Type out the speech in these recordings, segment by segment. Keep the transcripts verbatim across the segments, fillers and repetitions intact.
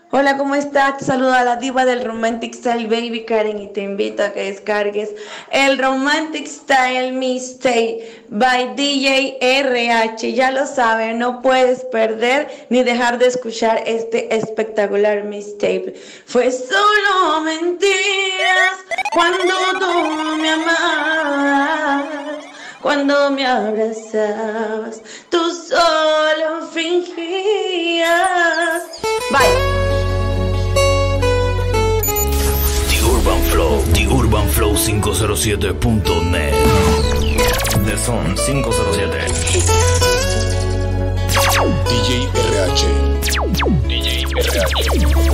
Hola, ¿cómo estás? Te saluda la diva del Romantic Style, Baby Karen, y te invito a que descargues el Romantic Style Mixtape by D J R H. Ya lo sabes, no puedes perder ni dejar de escuchar este espectacular mixtape. Fue solo mentiras cuando tú me amabas, cuando me abrazabas, tú solo fingías. Bye. Urban Flow, The Urban Flow cinco cero siete punto net. The Son cinco cero siete. D J R H. D J R H.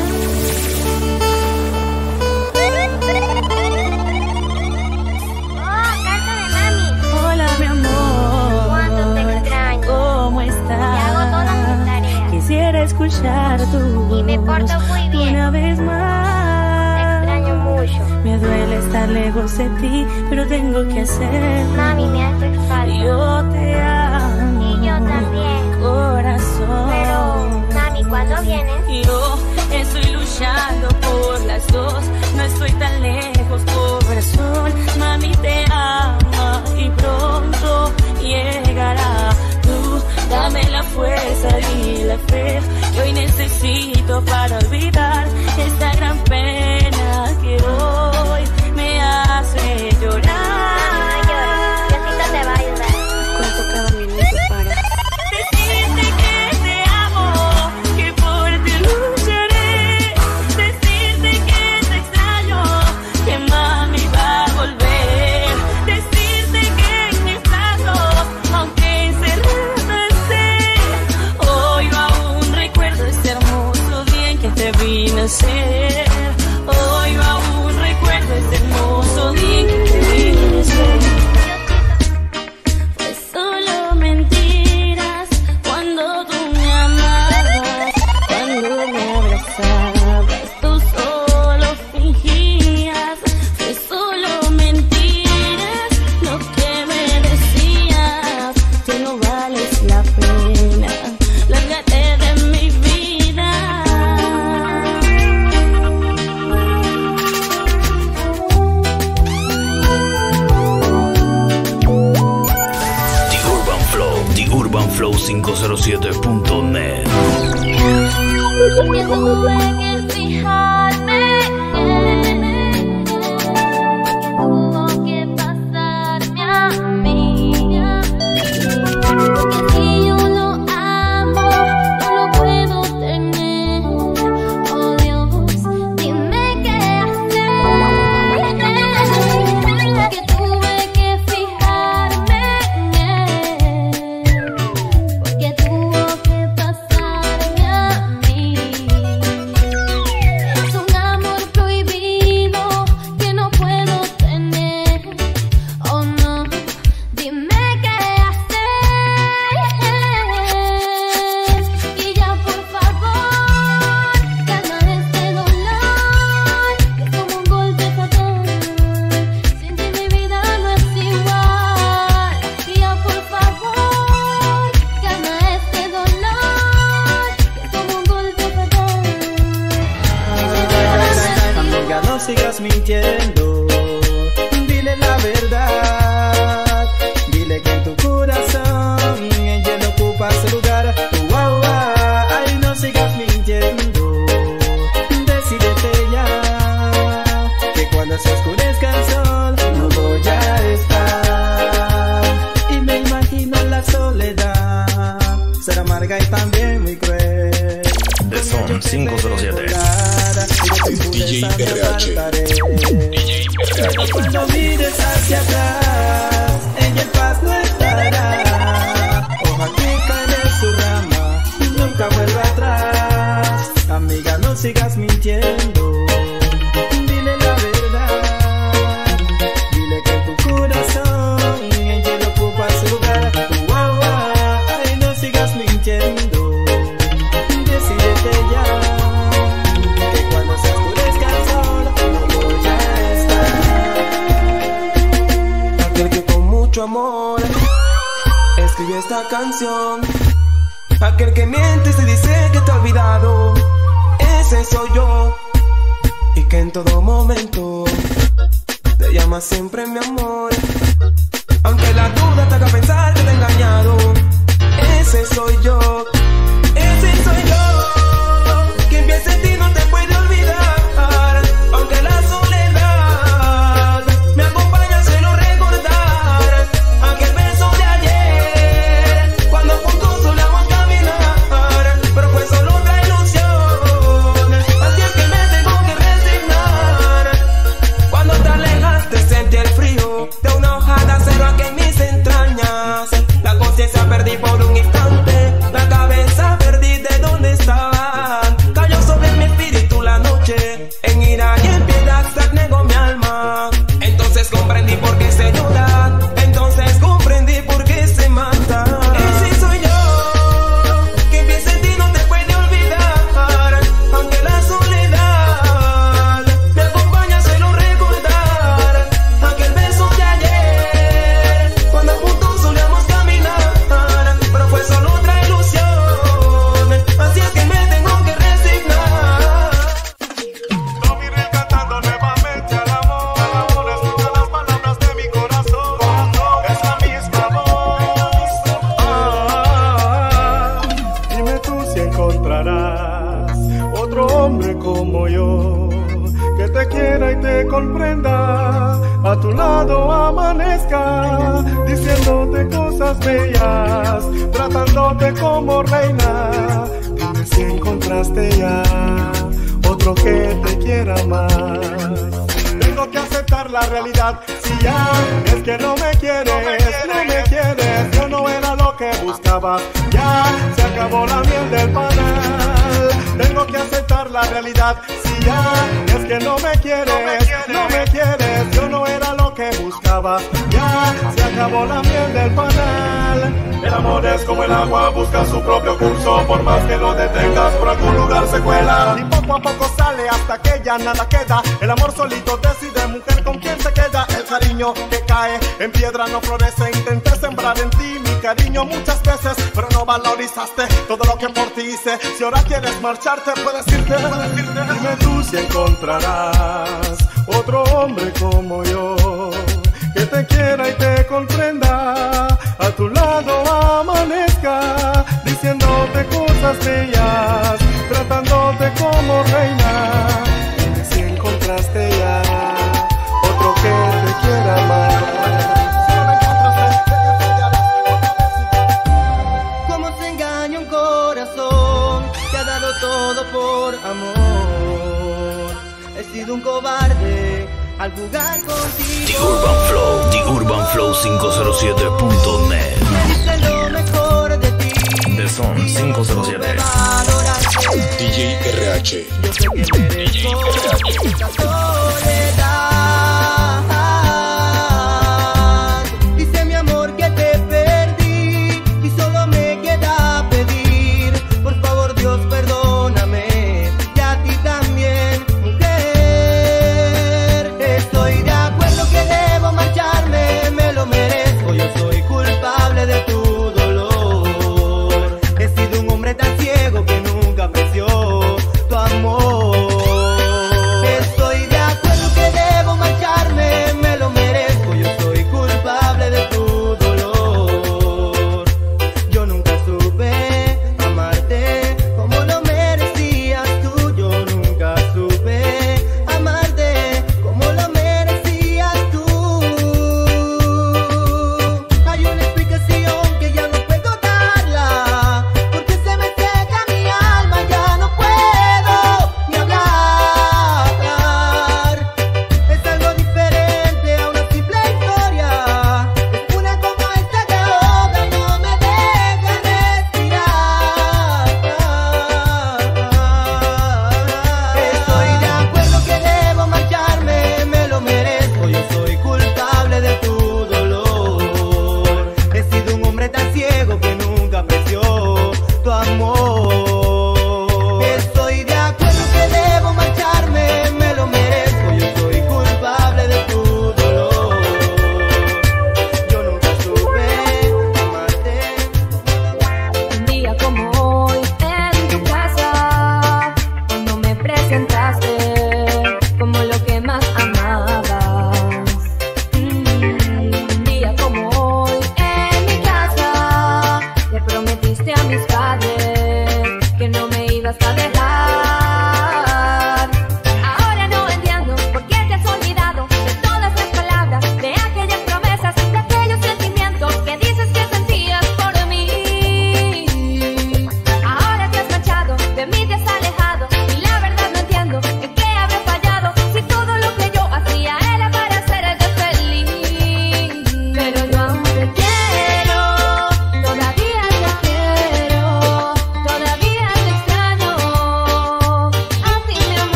Oh, carta de mami. Hola, mi amor. Cuánto te extraño. ¿Cómo estás? Te hago todas mis tareas. Quisiera escuchar tu voz Y me porto muy bien. una vez más. Me duele estar lejos de ti, pero tengo que hacer. Mami, me hace falta. Yo te amo. Y yo también. Corazón. Pero, mami, ¿cuándo vienes? Yo estoy luchando por las dos. No estoy tan lejos, corazón. Mami, te ama y pronto llegará. Tú dame la fuerza y la fe que hoy necesito para olvidar esta gran pena que hoy me hace llorar. Mami, no llores. Diosito te va a ayudar. Cuento cada minuto para decirte que te amo, que por ti lucharé. Decirte que te extraño, que mami va a volver. Decirte que en mis brazos, aunque encerrada esté, hoy yo aún recuerdo ese hermoso día en que te vi nacer. Hoy yo aún recuerdo ese hermoso día en que te vi nacer. Fue solo mentiras cuando tú me amabas, cuando me abrazabas, tú solo fingías. Fue solo mentiras lo que me decías, que no vales la pena, lárgate de mi vida. The Urban Flow cinco cero siete punto net. Porque tuve que fijarme, porque tuvo que pasarme a mí. Porque si yo lo amo, no lo puedo tener. Oh Dios, dime qué hacer. Porque tuve que fijarme en él, porque tuvo que pasarme a mí. Es un amor prohibido que no puedo tener. Oh no, dime qué hacer. Y ya por favor, calma este dolor, que es como un golpe fatal. Sin ti mi vida no es igual. Y ya por favor, calma este dolor, que es como un golpe fatal. Amiga, no sigas mintiendo, dile la verdad. Dile que en tu corazón ella ocupa su lugar. Wow, wow, ay, no sigas mintiendo, decídete ya, que cuando se oscurezca el sol no voy a estar. Y me imagino la soledad, será amarga y también muy cruel. The Son cinco cero siete. D J R H. D J R H. Cuando mires hacia atrás, ella en paz no estará. Hoja que cae de su rama, nunca vuelve atrás. Amiga, no sigas mintiendo, dile la verdad. Dile que en tu corazón ella ocupa su lugar. Wow, wow, ay, no sigas mintiendo, decídete ya. Amor, escribe esta canción. Aquel que miente y se dice que te ha olvidado, ese todo momento te llamas siempre mi amor. Aunque la duda te haga pensar que te he engañado, ese soy yo, ese soy yo. Quien piensa en ti no te puede olvidar, aunque la soledad me acompaña, suelo recordar aquel beso de ayer, cuando juntos solíamos caminar, pero fue solo otra ilusión. Así es que me tengo que resignar. Cuando te alejaste sentí el frío de una hoja de acero aquí en mis entrañas. La conciencia perdí por un instante, la cabeza perdí de dónde estaba. Cayó sobre mi espíritu la noche, en ira y en piedad se negó mi alma. Entonces comprendí por qué se llora, entonces comprendí por qué se mata. Ese soy yo, que piensa en ti no te puede olvidar, aunque la soledad me acompaña, suelo recordar aquel beso de ayer, cuando juntos solíamos caminar, pero fue solo otra ilusión. Así es que me tengo que resignar. No me iré cantando nuevamente al amor. Al amor, escucha las palabras de mi corazón. Es la misma voz. Ah, dime tú si encontrarás otro hombre como yo, que te quiera y te comprenda. A tu lado amanezca, diciéndote cosas bellas, tratándote como reina. Dime si encontraste ya otro que te quiera más. Tengo que aceptar la realidad, si ya es que no me quieres, no me quieres, yo no era lo que buscaba, ya se acabó la miel del panal. Tengo que aceptar la realidad, si ya es que no me quieres, no me quieres, yo no era lo que buscaba, ya se acabó la miel del panal. El amor es como el agua, busca su propio curso, por más que lo detengas, por algún lugar se cuela. Y poco a poco sale hasta que ya nada queda. El amor solito decide, mujer, con quién se queda. El cariño que cae en piedra no florece. Intenté sembrar en ti mi cariño muchas veces, pero no valorizaste todo lo que por ti hice. Si ahora quieres marcharte, puedes irte, puedes irte. Dime tú si encontrarás otro hombre como yo, que te quiera y te comprenda. A tu lado amanezca, diciéndote cosas bellas, tratándote como reina. Dime si encontraste ya otro que te quiera más. Si no lo encontraste, ¿Cómo se engaña un corazón que ha dado todo por amor? He sido un cobarde al jugar contigo. The Urban Flow, The Urban Flow quinientos siete punto net. Hice lo mejor de ti. The Son quinientos siete. D J R H. Yo sé que merezco esta soledad. Dice mi amor que te perdí y solo me queda pedir, por favor Dios perdóname, y a ti también, mujer. Estoy de acuerdo que debo marcharme, me lo merezco, yo soy culpable de tu dolor. He sido un hombre tan ciego que nunca apreció tu amor. Estoy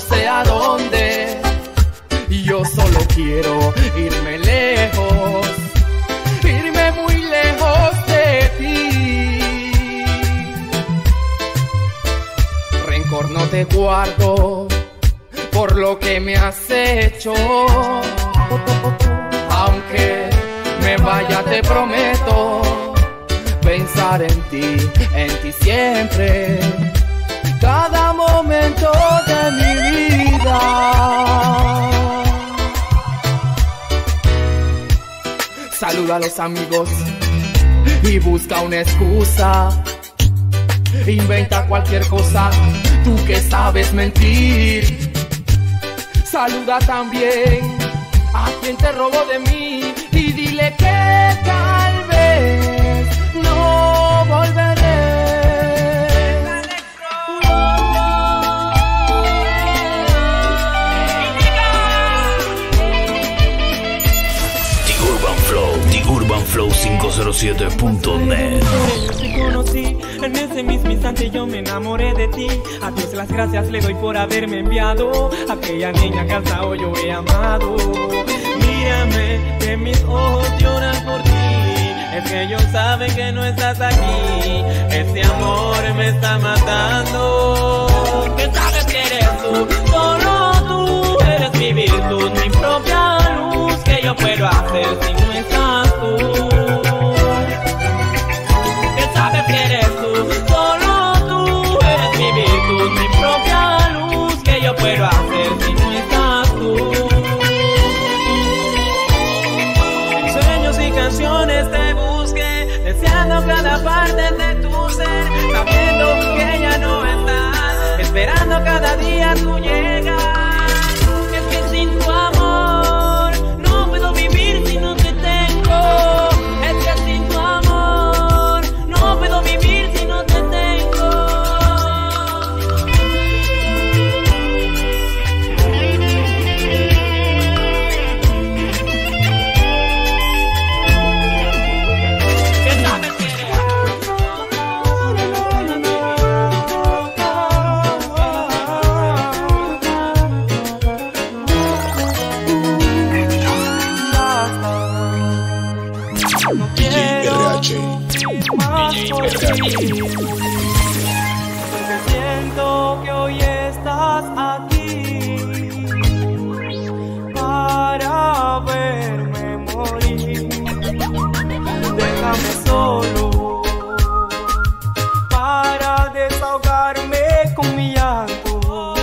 sé a dónde. Yo solo quiero irme lejos, irme muy lejos de ti. Rencor no te guardo por lo que me has hecho. Aunque me vaya te prometo pensar en ti, en ti siempre, cada momento de mi vida. Saluda a los amigos y busca una excusa. Inventa cualquier cosa, tú que sabes mentir. Saluda también a quien te robó de mí y dile que tal vez no volveré. The Urban Flow, The Urban Flow cinco cero siete punto net. Yo te conocí, en ese mismo instante yo me enamoré de ti. A Dios las gracias le doy por haberme enviado aquella niña que hasta hoy yo he amado. Mírame, que mis ojos lloran por ti. Es que ellos saben que no estás aquí. Este amor me está matando. ¿Qué sabes que eres tú? Solo tú eres mi virtud, mi propia luz. ¿Qué yo puedo hacer si no estás tú? ¿Qué sabes que eres tú? Solo tú eres mi virtud, mi propia luz. ¿Qué yo puedo hacer si no estás tú? Sueños y canciones te busqué, deseando cada parte de tu ser, sabiendo que ya no estás, esperando cada día tu llegar. Es que sin tu amor no puedo vivir si no te tengo. Es que sin tu amor no puedo vivir si no te tengo. D J R H. Más por ti, porque siento que hoy estás aquí para verme morir. Déjame solo para desahogarme con mi llanto,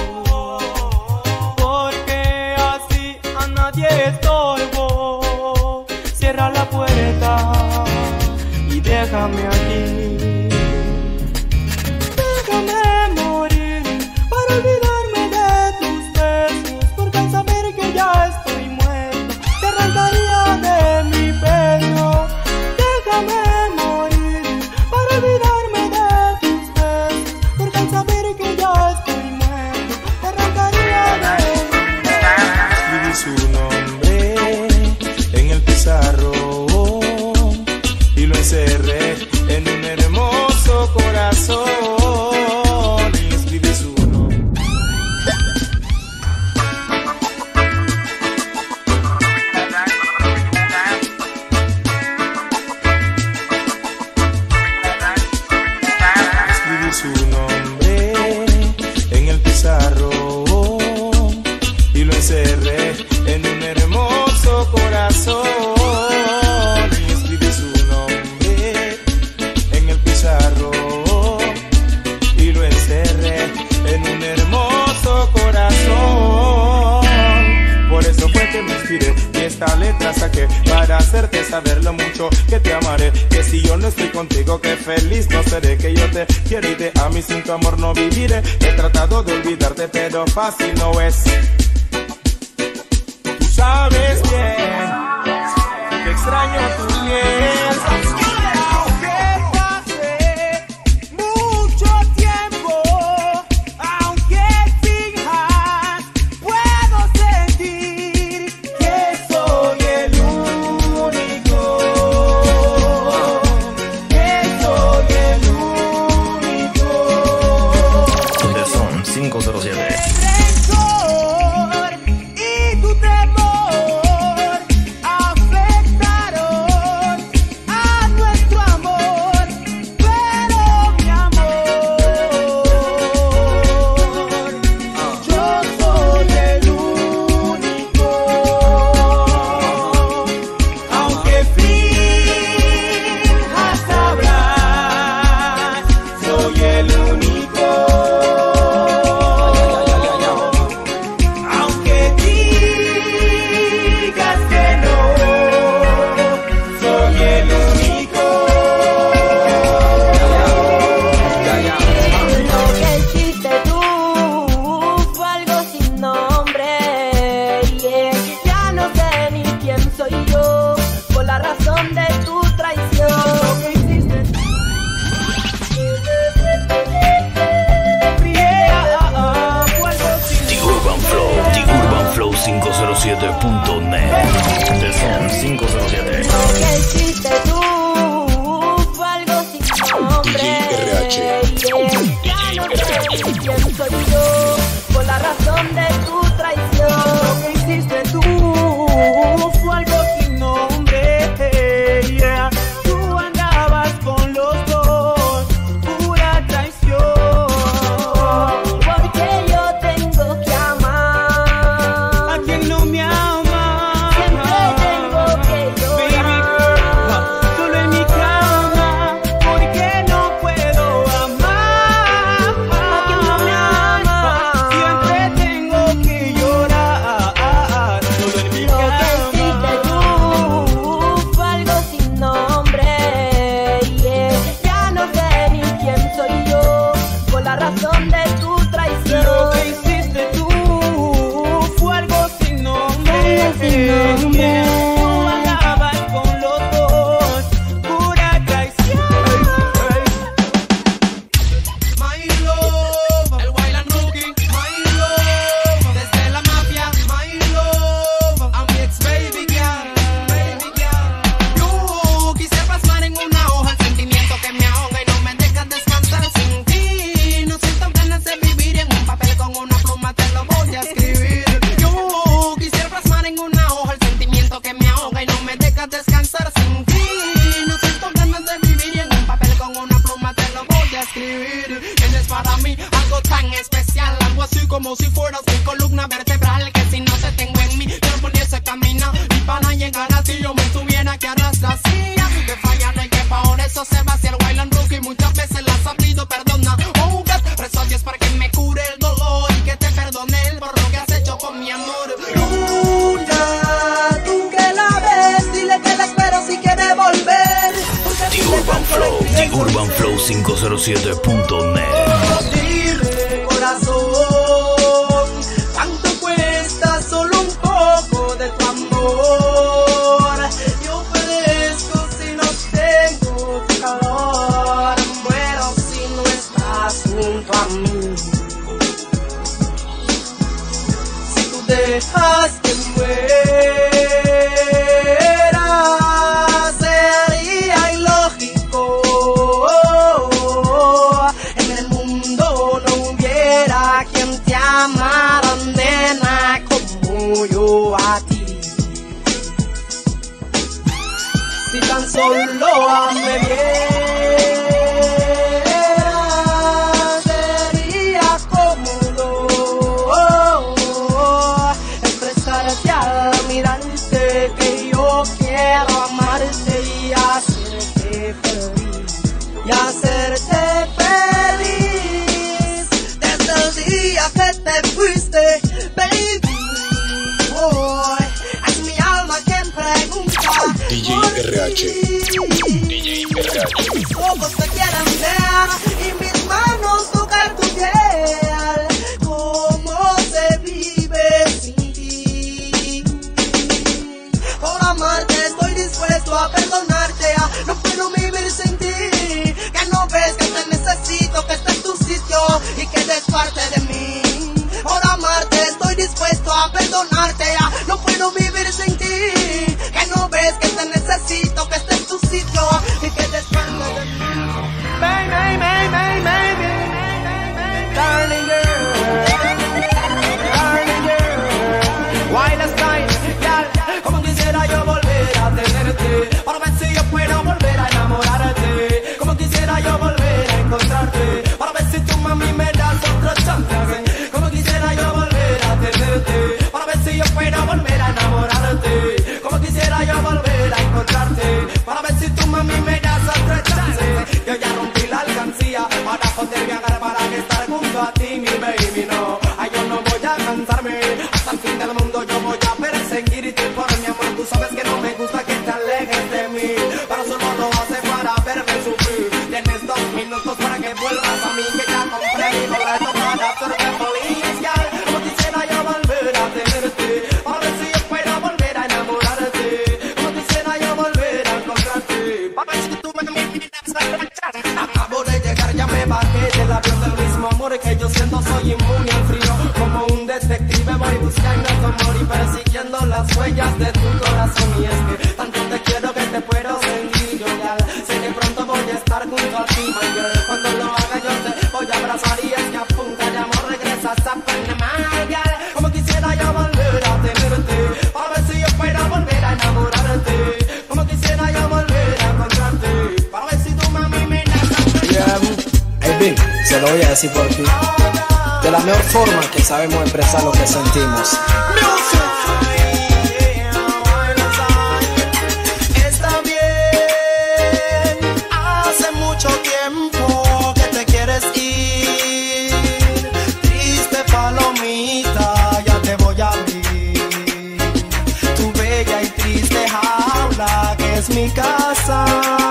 porque así a nadie estorbo. Cierra la puerta y déjame aquí. Déjame morir para olvidarme de tus besos, porque al saber que ya estoy muerto te arrancaría de mi pecho. Déjame morir para olvidarme de tus besos, porque al saber que ya estoy muerto te arrancaría de mi pecho. Escribí su nombre en el pizarrón y lo encerré en un hermoso corazón. Y escribí su nombre. Escribí su nombre en el pizarrón y lo encerré en un hermoso corazón. Y escribí su nombre en el pizarrón y lo encerré en un hermoso corazón. Por eso fue que me inspiré y esta letra saqué para hacerte saber lo mucho que te amaré. Que si yo no estoy contigo, que feliz no seré. Que yo te quiero y te amo y sin tu amor no viviré. He tratado de olvidarte pero fácil no es. Tú sabes bien que extraño tu miel. Aunque pase mucho tiempo, aunque finjas, puedo sentir que soy el único, que soy el único. De Son cinco cero siete. Rencor ni quién soy yo, por la razón de tu traición. Lo que hiciste tú fue algo sin nombre, yeah. Tú andabas con los dos, pura traición. Porque yo tengo que amar A quien no me ama, siempre tengo que baby llorar. girl, solo en mi cama, porque no puedo amar A quien no me ama siempre tengo que llorar, solo en mi lo que hiciste cama. tú fue algo sin nombre, yeah. Ya no sé ni quién soy yo, por la razón de tu Lo traición. que hiciste tú fue algo sin nombre, Algo sin nombre. yeah. Tú andabas con los dos, pura traición. My love, el Wayland Rookie, my love, desde la mafia, my love, a mi ex baby girl, baby girl. Yo quisiera plasmar en una hoja el sentimiento que me ahoga y no me deja descansar sin ti. No siento ganas de vivir en un papel con una pluma, te lo voy a escribir. Yo quisiera plasmar en una hoja el sentimiento que me ahoga y no me deja descansar sin ti. No siento ganas de vivir en un papel con una pluma, te lo voy a escribir. Eres para mí algo tan especial, algo así como si fueras mi columna vertebral, que si no te tengo en mí, yo no pudiese caminar. Y para llegar a ti yo me tuviera que arrastrar. Sí, a ti te falla, no hay que pa' por eso se va hacia el Wayland Rookie. Muchas veces las has pedido perdona. Oh God, rezo a Dios para que me cure el dolor y que te perdone el por lo que has hecho con mi amor. Luna, tú que la ves, dile que la espero si quiere volver. The Urban Flow, The Urban Flow quinientos siete punto net. Dime, corazón, ¿cuánto cuesta solo un poco de tu amor? Yo perezco si no tengo tu calor, muero si no estás junto a mí. Si tú dejas que muera, sería ilógico. En el mundo no hubiera quien te amara, nena, como yo a ti. Si tan solo me vieras, sería cómodo expresarte al mirarte que yo quiero amarte y hacerte feliz, y hacerte feliz. Desde el día que te fuiste, baby boy, es mi alma quien pregunta D J R H. D J R H. mis ojos te quieren ver y mis manos tocar tu piel. ¿Cómo se vive sin ti? Por amarte estoy dispuesto a perdonarte. ah, No puedo vivir sin ti. Que no ves que te necesito, que este es tu sitio y que eres parte de mí. Por amarte estoy dispuesto a perdonarte. ah, No puedo vivir sin ti. Que no ves que te necesito, que este es tu sitio y que eres parte de mí. Baby, baby, baby, baby, darling girl, darling girl, Wayland Style, girl. Como quisiera yo volver a tenerte, para ver si yo puedo volver a enamorarte. Como quisiera yo volver a encontrarte, para ver si tu mami me das otro chance. Como quisiera yo volver a tenerte, para ver si yo puedo volver a enamorarte. Como quisiera yo volver a encontrarte, para ver si tu mami me das otro chance. Yo ya rompí la alcancía para poder viajar, para estar junto a ti, mi baby, no. Ay, yo no voy a cansarme, hasta el fin del mundo yo voy a perseguirte por mi amor. Tú sabes que no me gusta que te alejes de mí, pero solo lo haces para verme sufrir. Tienes dos minutos para que vuelvas a mí, que ya compré mi boleto para hacerte feliz, girl. Como quisiera yo volver a tenerte, para ver si yo puedo volver a enamorarte. Como quisiera yo volver a encontrarte, para ver si tú me acabo de llegar, ya me bajé del avión del mismo amor que yo siento, soy inmune al frío. Como un detective voy buscando tu amor y persiguiendo las huellas de tu corazón. Y es que tanto te quiero que te puedo sentir yo, girl. Sé que pronto voy a estar junto a ti, my girl. Cuando lo haga yo te voy a abrazar y es que apunta baby, se lo voy a decir por ti. De la mejor forma que sabemos expresar lo que sentimos. Está bien, hace mucho tiempo que te quieres ir. Triste palomita, ya te voy a abrir tu bella y triste jaula que es mi casa.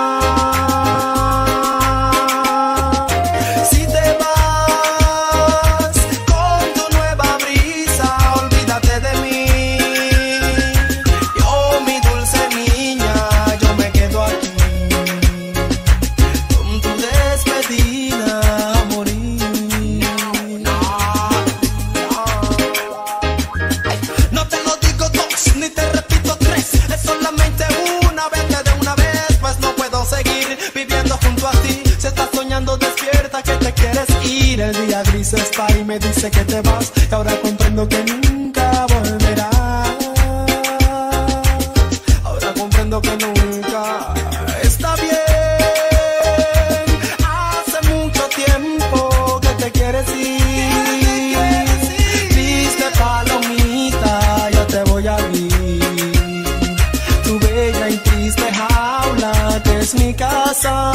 El día gris está y me dice que te vas, y ahora comprendo que nunca volverás. Ahora comprendo que nunca. Está bien, hace mucho tiempo que te quieres ir. Triste palomita, yo te voy a abrir tu bella y triste jaula que es mi casa.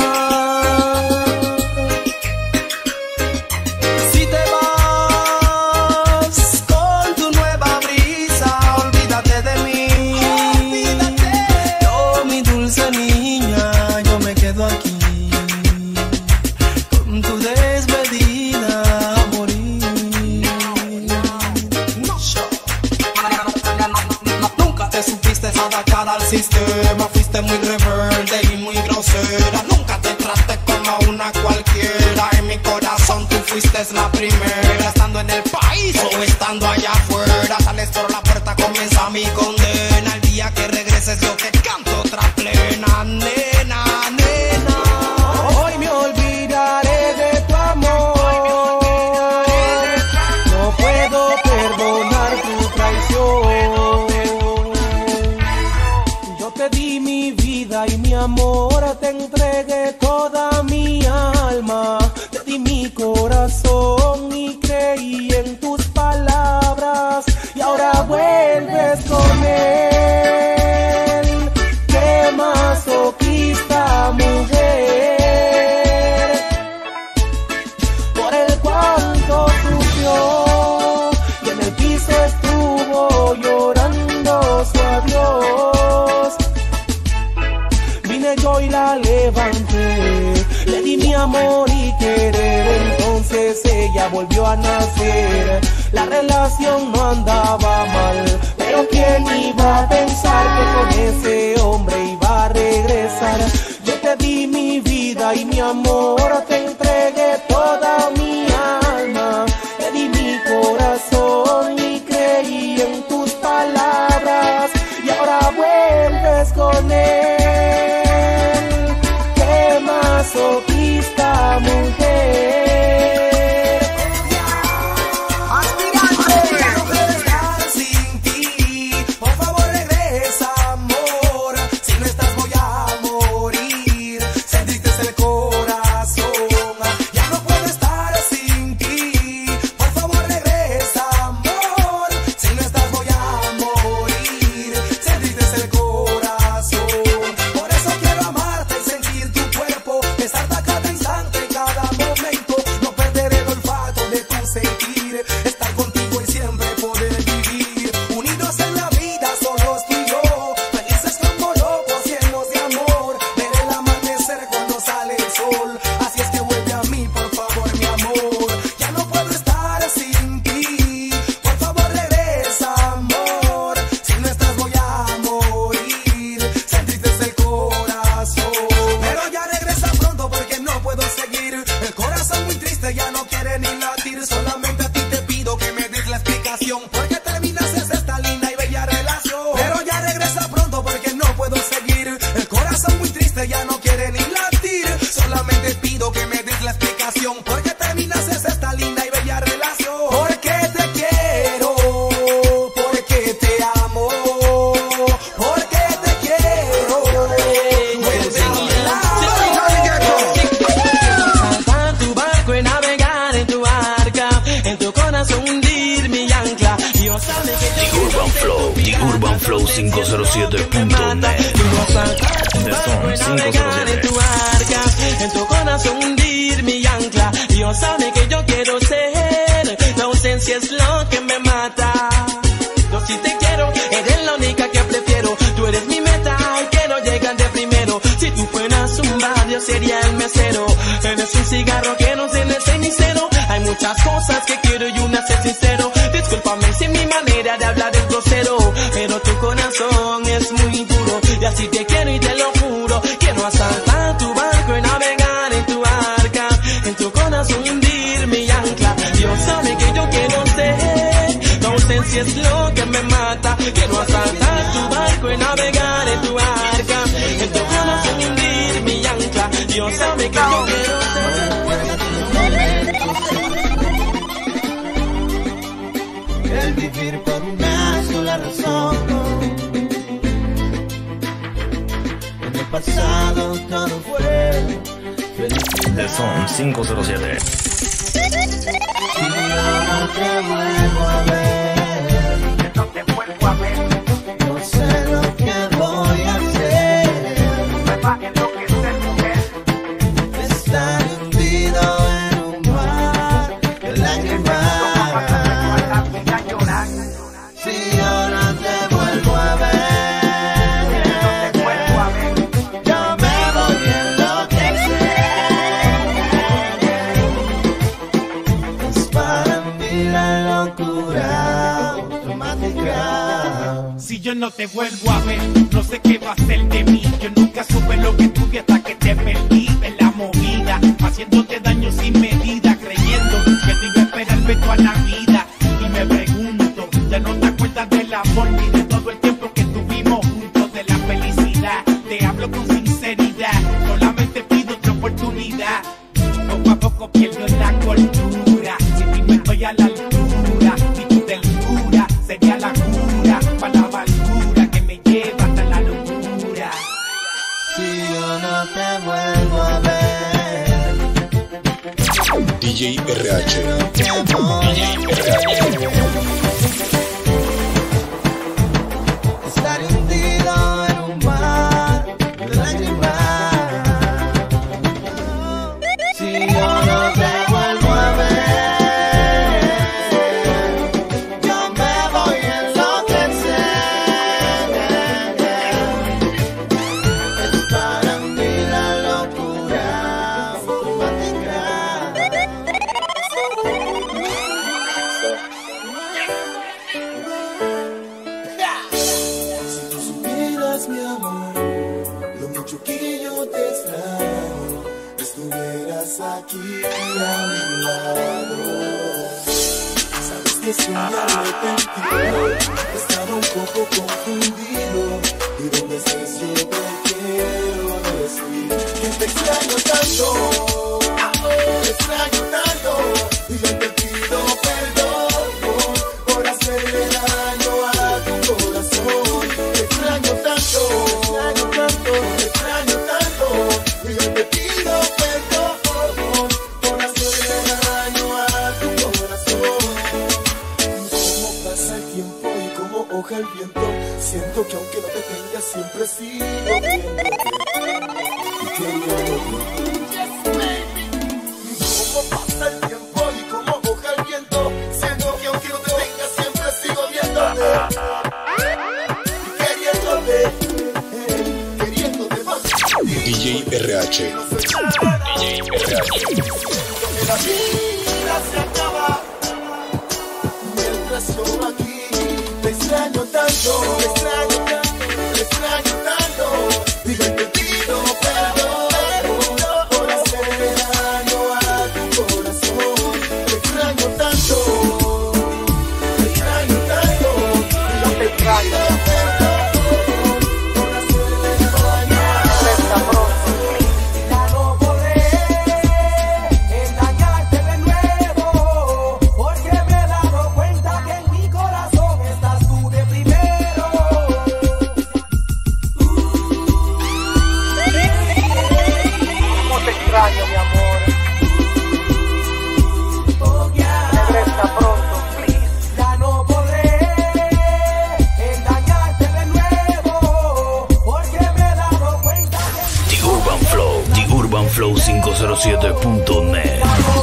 Al sistema, fuiste muy rebelde y muy grosera. Nunca te traté como una cualquiera. En mi corazón tú fuiste la primera. Estando en el país o estando allá afuera, sales por la puerta, comienza mi condena. El día que regreses yo te canto otra plena. Nena, nena, hoy me olvidaré de tu amor. No puedo perdonar tu traición. Te di mi vida y mi amor, te entregué toda mi alma, te di mi corazón y creí en tus palabras, y ahora vuelves con él. Qué masoquista mujer, por el cuanto sufrió y en el piso estuvo llorando su adiós. Yo y la levanté, le di mi amor y querer, entonces ella volvió a nacer. La relación no andaba mal, pero quién iba a pensar que con ese hombre iba a regresar. Yo te di mi vida y mi amor, te entregué toda mi alma, te di mi corazón y creí en tus palabras, y ahora vuelves con él. Masoquista mujer, aspirante, ya no puedo estar sin ti. Por favor regresa, amor. Si no estás voy a morir. Sentiste el corazón, ya urban flow cinco cero siete punto net. The Son cinco cero siete. En tu corazón hundir mi ancla. Dios sabe que yo quiero ser. La ausencia es lo que me mata. Yo sí te quiero, eres la única que prefiero. Tú eres mi meta, quiero llegar de primero. Si tú fueras un bar, yo sería el mesero. Eres un cigarro que no tiene cenicero. Hay muchas cosas que quiero y una ser sincero. Discúlpame si mi manera de hablar es grosero, pero tu corazón es muy puro. Y así te quiero y te lo juro. Quiero asaltar tu barco y navegar en tu arca. En tu corazón hundir mi ancla. Dios sabe que yo quiero ser. La ausencia es lo que me mata. Quiero asaltar tu barco y navegar en tu arca. En tu corazón hundir mi ancla. Dios sabe que yo quiero ser. El vivir por una sola razón. En el pasado todo fue felicidad. The Son cinco cero siete. Si yo no te vuelvo a ver, no te vuelvo a ver, no sé lo que voy a hacer. Me va a enloquecer, mujer. Estar hundido en un mar de lágrimas. Si yo no te vuelvo a ver, no te vuelvo a ver, yo me voy a enloquecer. Es para mí la locura automática. Si yo no te vuelvo a ver, no sé qué va a ser de mí. Yo nunca supe lo que tuve hasta que te perdí en la movida, haciéndote daño sin medida, creyendo que te iba a esperarme toda la vida. Y me pregunto, ya no te acuerdas del amor ni de todo el tiempo que tuvimos juntos, de la felicidad. Te hablo con sinceridad, solamente pido otra oportunidad. Poco a poco pierdo la cordura, si ti no estoy a la altura, y tu ternura sería la cura para la amargura que me lleva hasta la locura. Si yo no te vuelvo a ver, D J R H. D J R H. Estar hundido en un mar de lágrimas. Si yo no te vuelvo a ver, yo me voy a enloquecer. Es para mí la locura automática. Si tú supieras, mi amor, lo mucho que yo te extraño, estuvieras aquí a mi lado. Sabes que soy arrepentido, he estado un poco confundido, y donde estés yo te quiero decir que te extraño tanto, te extraño tanto, y yo te pido perdón por hacerle daño a tu corazón. Te extraño tanto, te extraño tanto, te extraño tanto, y yo te pido perdón por hacerle daño a tu corazón. Cómo pasa el tiempo y como hoja el viento, siento que aunque no te tenga siempre sigo viéndote y queriéndote. Cómo pasa el tiempo y como hoja el viento, siento que aunque no te tenga siempre sigo viéndote y queriéndote, queriéndote más. D J R H. D J R H. Que la vida se acaba mientras yo aquí te extraño tanto, te extraño tanto, te extraño tanto, y yo te pido perdón por hacerle daño a tu corazón. Te extraño tanto, te extraño tanto, y yo te pido perdón por hacerle daño a tu corazón. Ya no podré engañarte de nuevo, porque me he dado cuenta que en mi corazón estás tú de primero. siete punto net.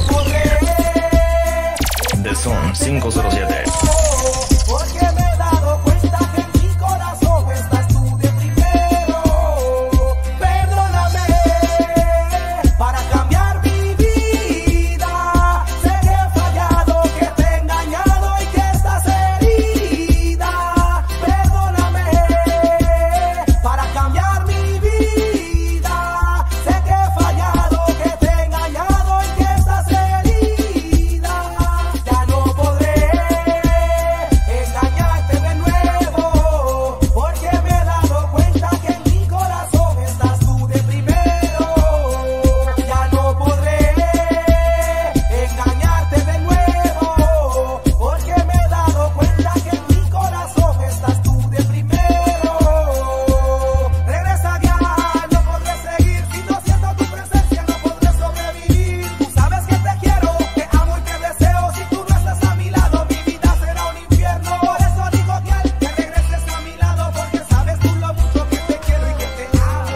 The Son cinco cero siete. Porque me he dado cuenta que en mi corazón estás tú de primero. Perdóname para cambiar mi vida. Sé que he fallado, que te he engañado y que estás herida. Perdóname para cambiar mi vida. Sé que he fallado, que te he engañado y que estás herida. Ya no podré engañarte de nuevo, porque me he dado cuenta que en mi corazón estás tú de primero. Ya no podré engañarte de nuevo, porque me he dado cuenta que en mi corazón estás tú de primero. Regresa ya, no podré seguir, si no siento tu presencia no podré sobrevivir. Tú sabes que te quiero, te amo y te deseo, si tú no estás a mi lado mi vida será un infierno. Por eso digo que, que regreses a mi lado, porque sabes tú lo mucho que te quiero y que te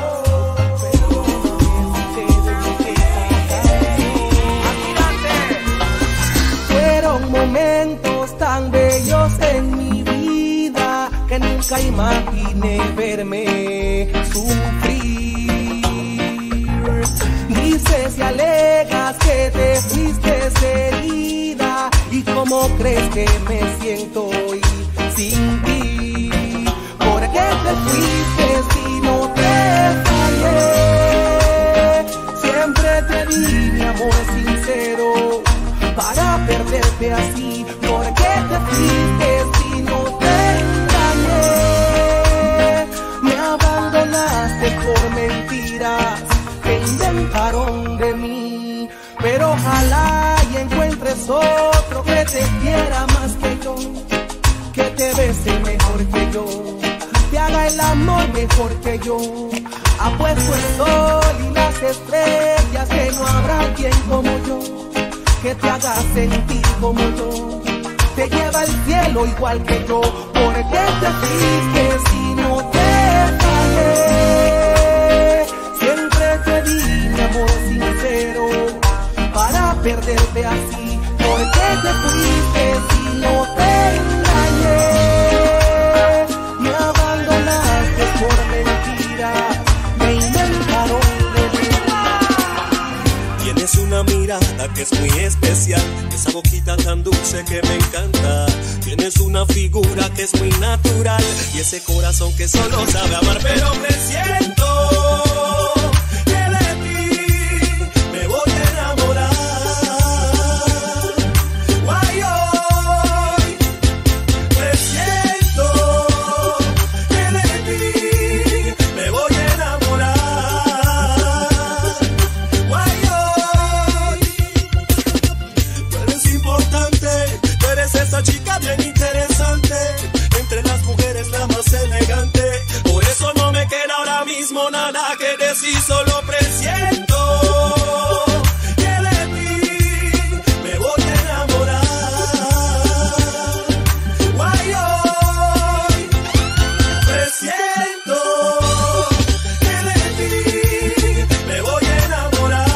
amo. Fueron momentos tan bellos en mi vida que nunca imaginé verme sufrir. Dices y alegas que te fuiste herida, y cómo crees que me siento hoy sin ti. ¿Por qué te fuiste si no te fallé? Siempre te di mi amor sincero para perderte así. ¿Por qué te fuiste si no te engañé? Me abandonaste por mentiras que inventaron de mí. Pero ojalá y encuentres otro que te quiera más que yo, que te bese mejor que yo, te haga el amor mejor que yo. Ha puesto el sol y las estrellas, que no habrá quien como yo, que te haga sentir como yo, te lleva al cielo igual que yo. ¿Por qué te fuiste si no te fallé? Siempre te di mi amor sincero para perderte así. ¿Por qué te fuiste si no te engañé? Me abandonaste por mentiras, me inventaron de mí. Tienes una mirada que es muy especial, esa boquita tan dulce que me encanta. Tienes una figura que es muy natural y ese corazón que solo sabe amar. Pero presiento que de ti me voy a enamorar. Guay, hoy presiento que de ti me voy a enamorar. Guay, hoy tú eres importante, tú eres esa chica bien interesante, entre las mujeres la más elegante. Por eso no me queda ahora mismo nada que decir, solo presiento que de ti me voy a enamorar. Guay, hoy presiento que de ti me voy a enamorar.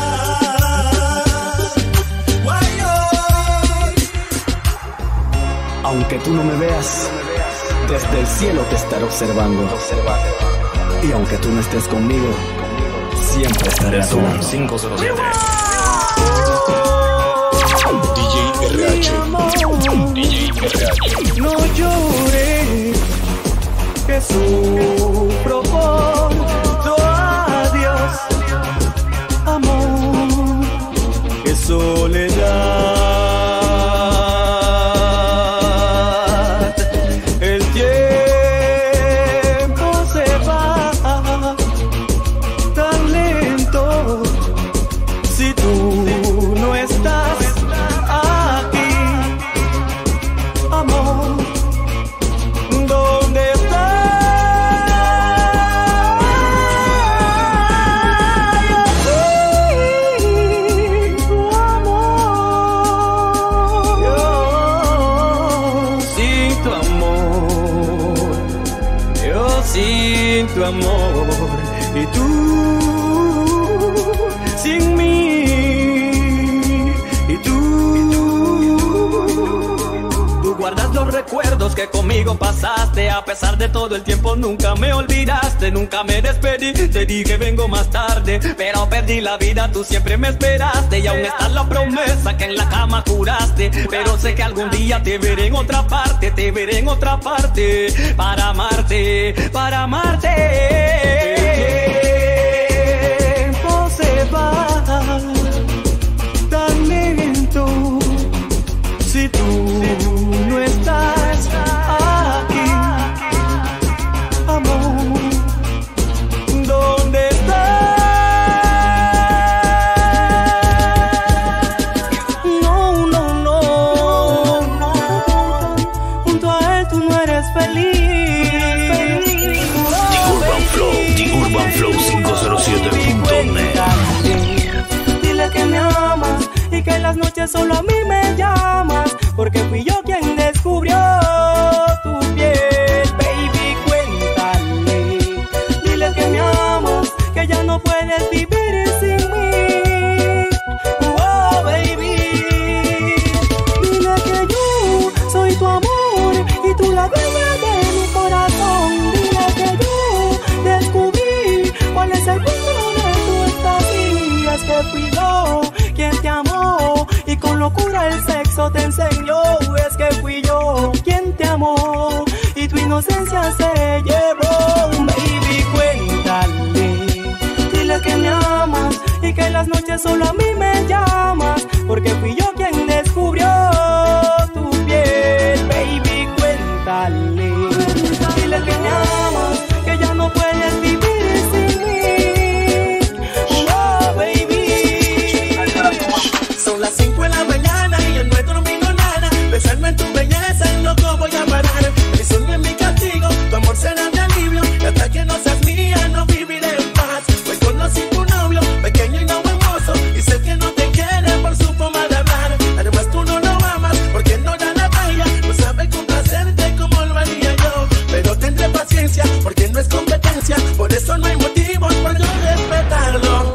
Guay, hoy. Aunque tú no me veas, desde el cielo te estaré observando. Y aunque tú no estés conmigo, siempre estaré a tu lado. cinco cero siete. D J R H. D J R H. No llores, que sufro por tu adiós, amor, que soledad. El tiempo se va tan lento si tú no estás aquí, amor. ¿Dónde estás? Yo sin tu amor, yo sin tu amor, yo sin tu amor, y tú sin mí. recuerdos que conmigo pasaste. A pesar de todo el tiempo nunca me olvidaste. Nunca me despedí, te dije vengo más tarde, pero perdí la vida, tú siempre me esperaste. Y aún está la promesa que en la cama juraste. Pero sé que algún día te veré en otra parte, te veré en otra parte, para amarte, para amarte. El tiempo se va tan lento si tú no estás aquí, amor. ¿Dónde estás? No, no, no, no. Junto a él tú no eres feliz. The Urban Flow, The Urban Flow cinco cero siete punto net. Dile que me amas y que en las noches solo a mí me llamas, porque fui yo quien descubrió tu piel. Baby, cuéntale. Dile que me amas, que ya no puedes vivir sin mí. Oh, baby. Dile que yo soy tu amor y tú la dueña de mi corazón. Dile que yo descubrí cuál es el punto de tu estadía. Es que fui yo quien te amó y con locura el sexo te enseñó. Es que fui yo quien te amó y tu inocencia se llevó. Baby, cuéntale. Dile que me amas y que en las noches solo a mí me llamas, porque fui yo quien descubrió tu piel. Baby, cuéntale. Dile que me amas, que ya no puedes vivir sin mí. Oh, baby. Son las cinco de la mañana y yo no he dormido nada. Besarme en tu belleza es lo que voy a parar. Mi sueño es mi castigo, tu amor será mi alivio. Y hasta que no seas mía no viviré en paz. Pues conocí tu novio, pequeño y no hermoso, y sé que no te quiere por su forma de hablar. Además tú no lo amas porque no da la talla. No sabe complacerte como lo haría yo. Pero tendré paciencia porque no es competencia. Por eso no hay motivos por yo respetarlo.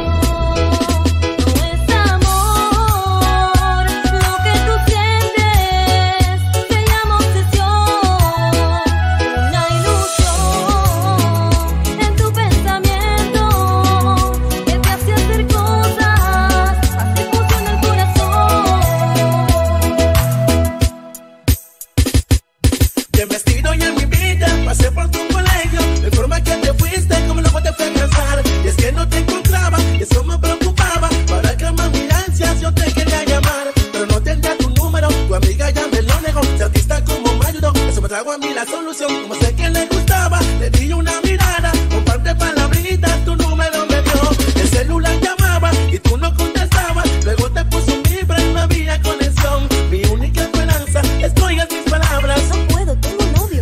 Bien vestido y en mi vida pasé por tu colegio, de forma que te fuiste como no te fue a alcanzar. Y es que no te encontraba y eso me preocupaba. Para calmar mis ansias yo te quería llamar, pero no tenía tu número, tu amiga ya me lo negó. Ser artista como me ayudó, eso me trajo a mí la solución. Como sé que le gustaba, le di una mirada, un par de palabritas, tu número me dio. El celular llamaba y tú no contestabas, luego te puso un vibra y no había conexión. Mi única esperanza es que oigas mis palabras. No puedo, tengo novio.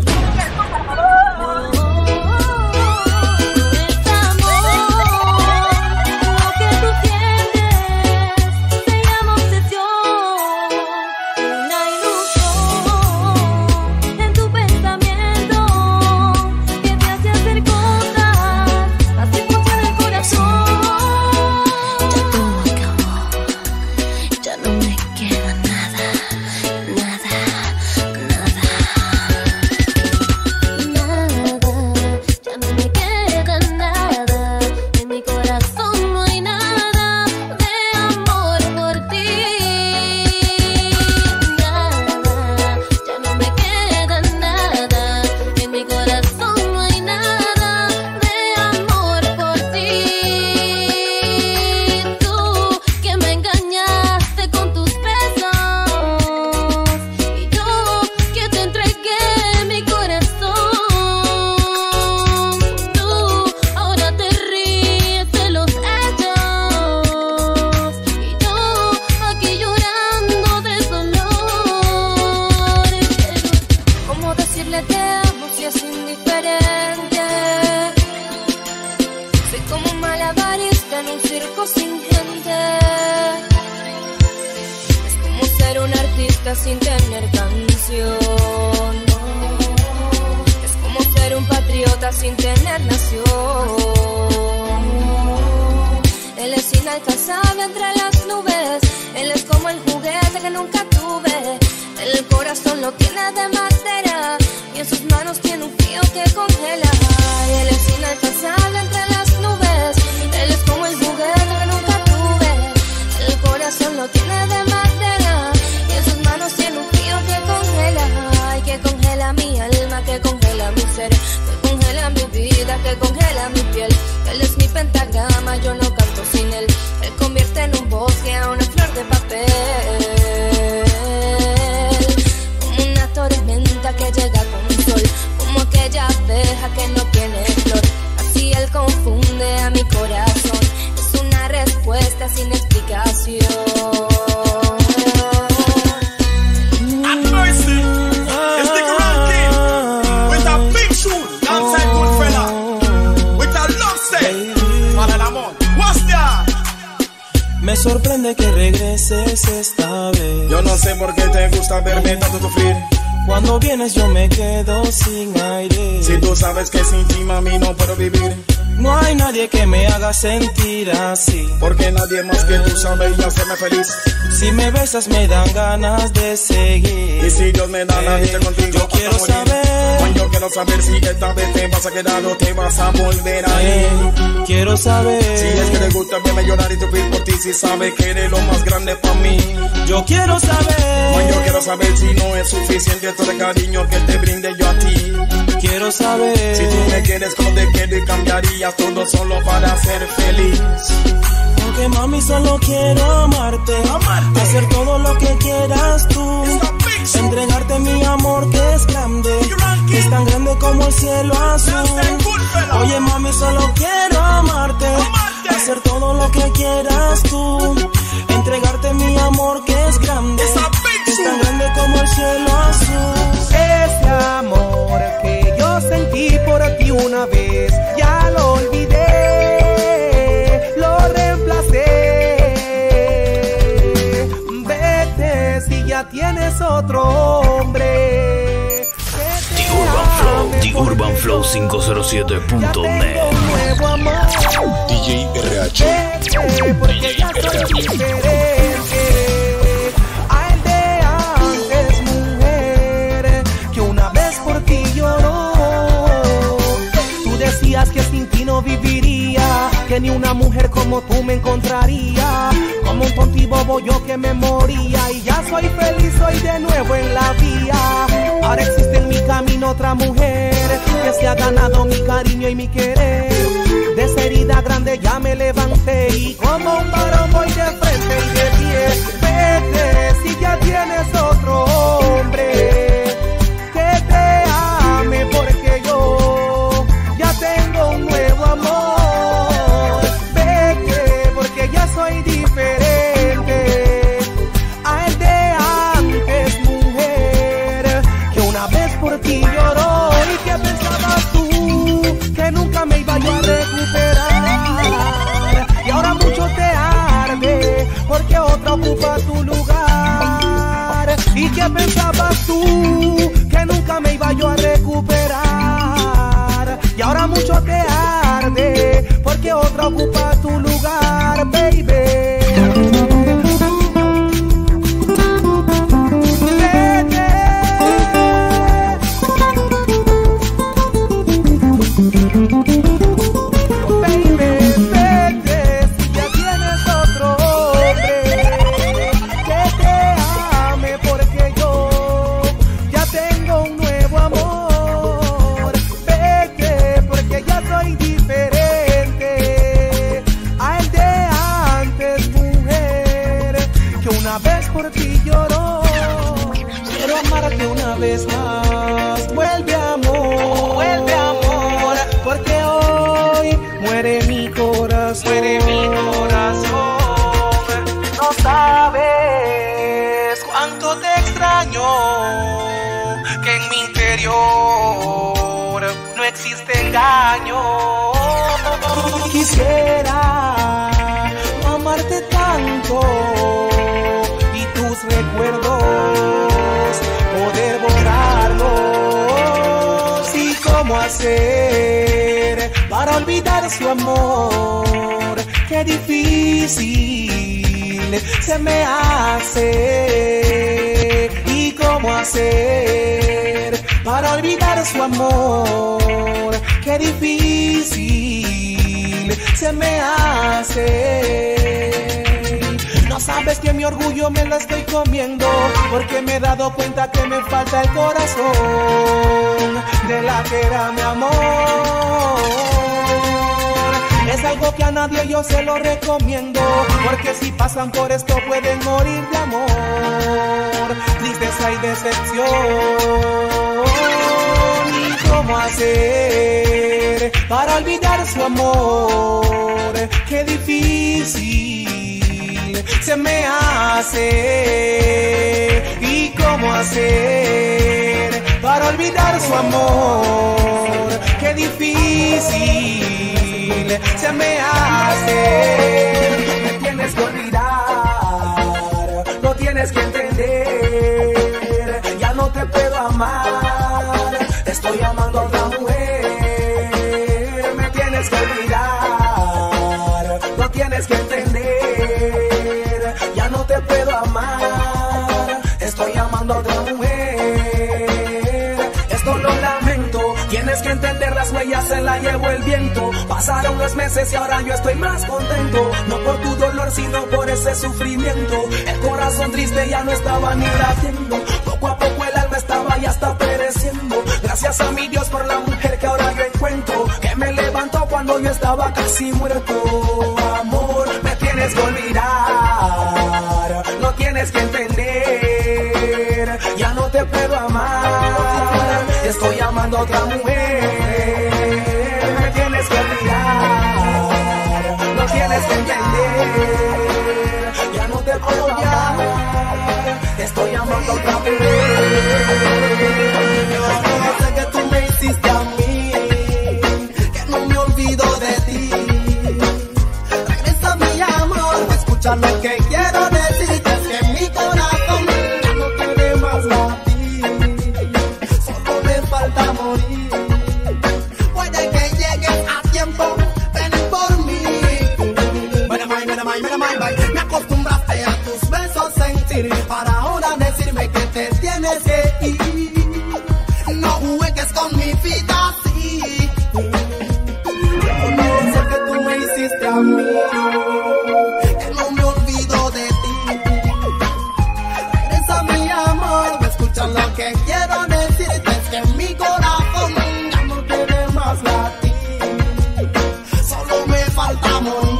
sin tener canción. Es como ser un patriota sin tener nación. Él es inalcanzable entre las nubes. Él es como el juguete que nunca tuve. En el corazón lo solo tiene de madera y en sus manos tiene un frío que congela. Ay, él es inalcanzable entre las nubes, él es como el juguete que nunca tuve. El corazón lo tiene de madera y en sus manos tiene un frío que congela. Ay, que congela mi alma, que congela mi ser, que congela mi vida, que congela mi piel. Él es mi pentagrama, yo no canto sin él. Él convierte en un bosque a una flor de papel, como una tormenta que llega con un sol, como aquella abeja que no tiene flor. Así él confunde a mi corazón, es una respuesta sin explicación. At mercy, it's the Grand King with a big shoe, alongside Goodfella, with a love set para el amor. What's that? Me sorprende que regreses esta vez. Yo no sé por qué te gusta verme tanto sufrir. Cuando vienes yo me quedo sin aire. Si tú sabes que sin ti, mami, no puedo vivir. No hay nadie que me haga sentir así, porque nadie más que tú sabe y hacerme feliz. Si me besas me dan ganas de seguir. Y si Dios me da la dicha contigo, yo quiero saber, Juan, yo quiero saber si esta vez te vas a quedar o te vas a volver a ir. Quiero saber si es que te gusta verme llorar y sufrir por ti, si sabes que eres lo más grande para mí. Yo quiero saber, Juan, yo quiero saber si no es suficiente todo el cariño que te brinde yo a ti. Quiero saber si tú me quieres como te quiero y cambiarías todo solo para ser feliz. Porque mami solo quiero amarte, amarte, hacer todo lo que quieras tú, entregarte mi amor que es grande, que es tan grande como el cielo azul. Oye mami solo quiero amarte, amarte, hacer todo lo que quieras tú, entregarte mi amor que es grande, que es tan grande como el cielo azul. Ese amor que yo sentí por ti una vez, ya lo olvidé, lo reemplacé. Vete si ya tienes otro hombre. The Urban Flow, The Urban Flow quinientos siete punto net. Nuevo amor. D J R H. Vete porque ya soy diferente. A él de antes, mujer, que una vez por ti lloró. Tú decías que sin ti no viviría, que ni una mujer como tú me encontraría. Como un tonto y bobo yo que me moría. Y ya soy feliz, soy de nuevo en la vía. Ahora existe en mi camino otra mujer que se ha ganado mi cariño y mi querer. De esa herida grande ya me levanté y como un varón voy de frente y de pie. Vete si ya tienes otro hombre que te ame, porque yo ya tengo un nuevo amor. Vete porque ya soy diferente a el de antes, mujer, que una vez por ti lloró. ¿Y qué pensabas tú? Que nunca me iba yo a recuperar. Y ahora mucho te arde porque otra ocupa tu lugar. ¿Y qué pensabas tú? Que nunca me iba yo a recuperar. Y ahora mucho te arde porque otra ocupa tu lugar, baby. Por ti lloró, quiero amarte una vez más. Vuelve amor, vuelve amor, porque hoy muere mi corazón, muere mi corazón. No sabes cuánto te extraño, que en mi interior no existe engaño. Quisiera amarte tanto, recuerdos, poder borrarlos. ¿Y cómo hacer para olvidar su amor? Qué difícil se me hace. ¿Y cómo hacer para olvidar su amor. Qué difícil se me hace. No sabes que mi orgullo me lo estoy comiendo, porque me he dado cuenta que me falta el corazón de la que era mi amor. Es algo que a nadie yo se lo recomiendo, porque si pasan por esto pueden morir de amor, tristeza y decepción. ¿Y cómo hacer para olvidar su amor? Qué difícil se me hace. ¿Y cómo hacer para olvidar su amor? Qué difícil se me hace. Me tienes que olvidar, lo tienes que entender. Ya no te puedo amar, estoy amando a otra mujer. Me tienes que olvidar, lo tienes que entender. Ya no te puedo amar, estoy amando a otra mujer. Esto lo lamento, tienes que entender, las huellas se la llevó el viento. Pasaron los meses y ahora yo estoy más contento, no por tu dolor sino por ese sufrimiento. El corazón triste ya no estaba ni latiendo, poco a poco el alma estaba ya hasta pereciendo. Gracias a mi Dios por la mujer que ahora yo encuentro, que me levantó cuando yo estaba casi muerto. Amor, me tienes que olvidar, lo tienes que entender. Ya no te puedo amar, estoy amando a otra mujer. Me tienes que olvidar, lo tienes que entender. Ya no te puedo amar, estoy amando a otra mujer. Yo sé que tú me hiciste a mí, que no me olvido de ti. Regresa mi amor, escucha lo que quiero decirte, es que mi corazón ya no quiere más latir, solo me falta morir. Puede que llegues a tiempo, ven por mí. Mira, mira, mira, mira, mira, me acostumbraste a tus besos sentir, para ahora decirme que te tienes que ir. No juegues con mi vida así. Yo no sé que tú me hiciste a mí, que no me olvido de ti. Regresa mi amor, me escuchas lo que quiero decirte, es que mi corazón ya no quiere más latir, solo me falta morir.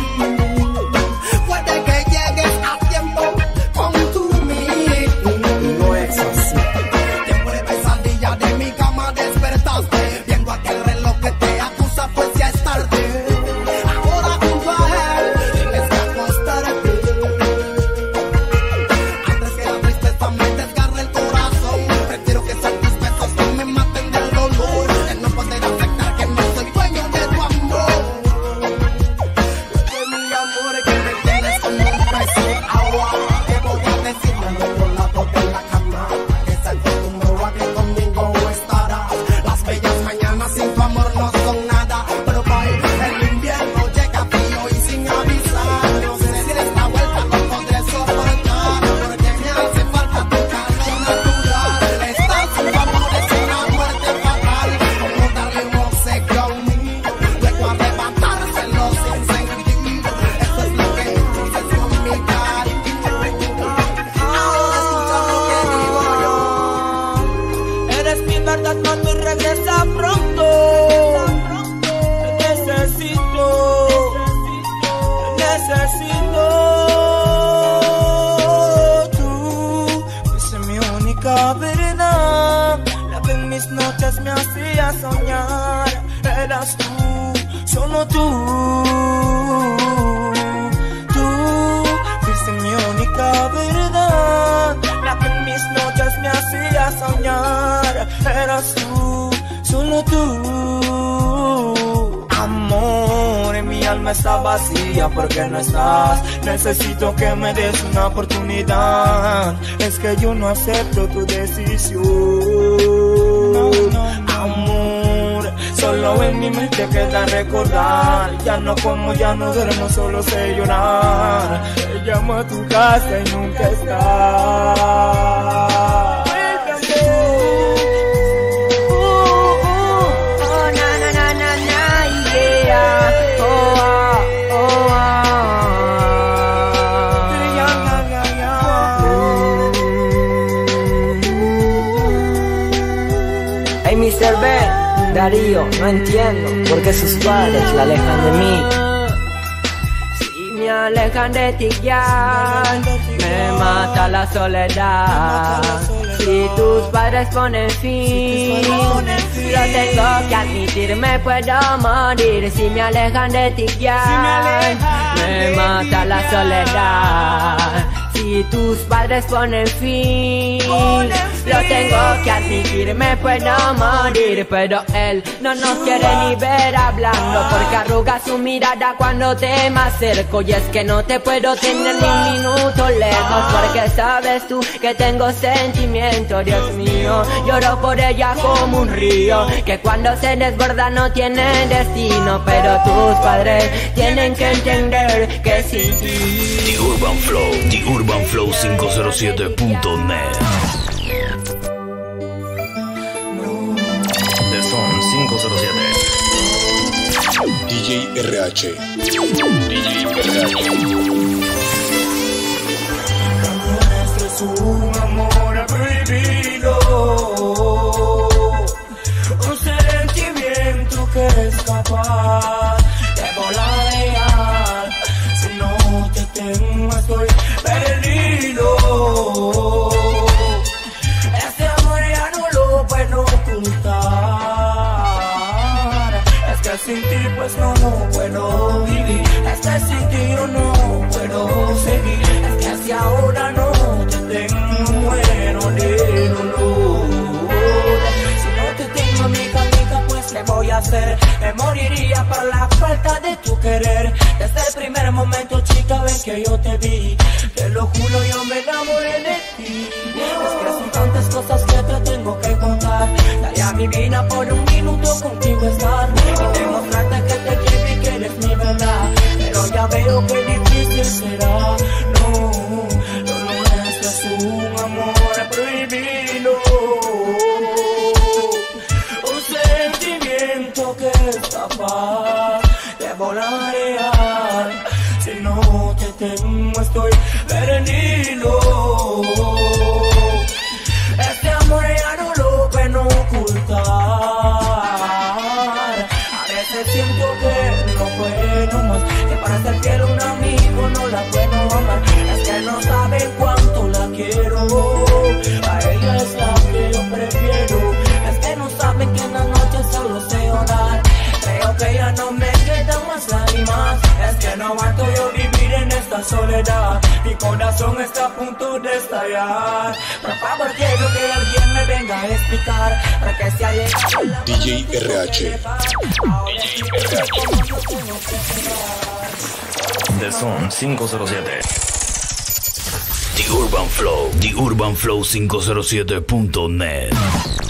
Puede que llegues a tiempo con tu mí. No es así. Que pruebes al día de mi cama despertaste, viendo aquel reloj que te acusa, pues ya es tarde. Ahora junto a él tienes que acostarte, antes que la tristeza me desgarre el corazón. Prefiero que sean tus besos que me maten del dolor, el no poder aceptar que no soy dueño de tu amor. De mi amor que me tienes como un beso. Ahora te voy a decir al otro lado de la cama, que se acostumbró a que conmigo estarás. Las bellas mañanas sin tu amor no son nada, pero bye, el invierno llega frío y sin avisar. No sé si de esta vuelta lo podré soportar, porque me hace falta tu calor natural. Estar sin tu amor es una muerte fatal, como darle un obsequio a un niño, luego arrebatárselo sin sentir. Eso es lo que dices con mi cariño. Ahora escucha lo que digo yo. Eres mi verdad, mami, regresa pronto. Te necesito, te necesito. Tú fuiste mi única verdad, la que en mis noches me hacía soñar. Eras tú, solo tú. Tú fuiste mi única verdad, la que en mis noches me hacía soñar. Eras tú, solo tú. Amor, mi alma está vacía porque no estás. Necesito que me des una oportunidad. Es que yo no acepto tu decisión. Amor, solo en mi mente queda recordar. Ya no como, ya no duermo, solo sé llorar. Te llamo a tu casa y nunca estás. mister B, Darío, no entiendo por qué sus padres la alejan de mí. Si me alejan de ti ya, me mata la soledad. Si tus padres ponen fin, lo tengo que admitir, me puedo morir. Si me alejan de ti ya, me mata la soledad. Si tus padres ponen fin, lo tengo que admitir, me puedo morir. Pero él no nos quiere ni ver hablando, porque arruga su mirada cuando te me acerco. Y es que no te puedo tener ni un minuto lejos, porque sabes tú que tengo sentimiento. Dios mío, lloro por ella como un río, que cuando se desborda no tiene destino. Pero tus padres tienen que entender que sin ti The Urban Flow, The Urban Flow cinco cero siete punto net. The Son cinco cero siete. D J R H. D J R H. Nuestro es un amor prohibido, un sentimiento que es capaz de volar. Si no te tengo estoy perdido. Este amor ya no lo puedo ocultar. Es que sin ti pues no puedo vivir. Es que sin ti yo no puedo seguir. Es que hacia ahora no te tengo, muero de dolor. Si no te tengo amiga, amiga, pues ¿qué voy a hacer? Me moriría por la falta de tu querer. Desde el primer momento, chica, ven que yo te vi. Te lo juro, yo me enamoré de ti. Es que son tantas cosas que te tengo que contar. Daría mi vida por un minuto contigo estar y demostrarte que te quiero y que eres mi verdad. Pero ya veo que difícil será. No, lo nuestro es un amor prohibido, un sentimiento que es capaz de volar. Si no te tengo estoy perdido. Este amor ya no lo puedo ocultar. A veces siento que no puedo más, que para ser fiel a un amigo no la puedo amar. Es que no saben cuánto la quiero, a ella es la que yo prefiero. Es que no saben que en la noche solo sé orar. Creo que ya no me quedan más lágrimas. Es que no aguanto yo vivir en esta soledad. Mi corazón está a punto de estallar. Por favor quiero que alguien me venga a explicar para que se haya D J R H. The Son cinco cero siete. The Urban Flow, The Urban Flow cinco cero siete punto net.